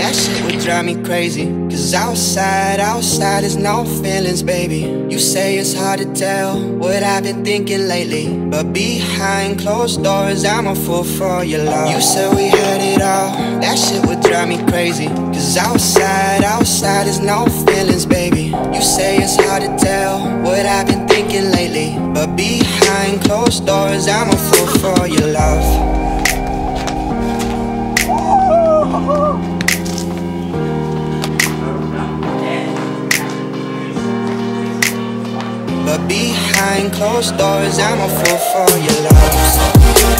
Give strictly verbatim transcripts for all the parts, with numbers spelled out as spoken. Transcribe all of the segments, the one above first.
that shit would drive me crazy. Cause outside, outside is no feelings, baby. You say it's hard to tell what I've been thinking lately, but behind closed doors, I'm a fool for your love. You said we had it all, that shit would drive me crazy. Cause outside, outside is no feelings, baby. You say it's hard to tell what I've been thinking lately, but behind closed doors, I'm a fool for your love. But behind closed doors, I'm a fool for your love.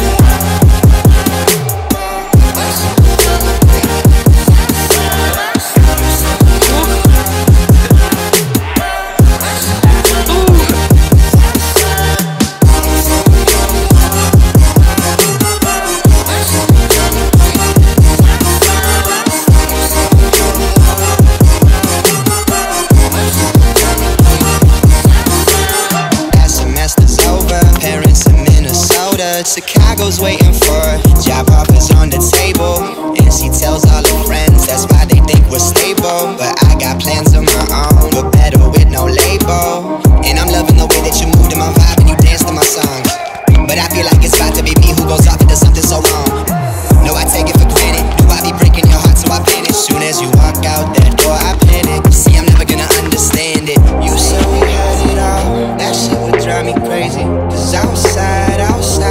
Chicago's waiting for job offers on the table, and she tells all her friends that's why they think we're stable. But I got plans of my own, but better with no label. And I'm loving the way that you move to my vibe and you dance to my songs. But I feel like it's about to be me who goes off into something so wrong. No, I take it for granted. Do I be breaking your heart so I panic? Soon as you walk out that door, I panic. See, I'm never gonna understand it. You said we had it all, that shit would drive me crazy. Cause outside, outside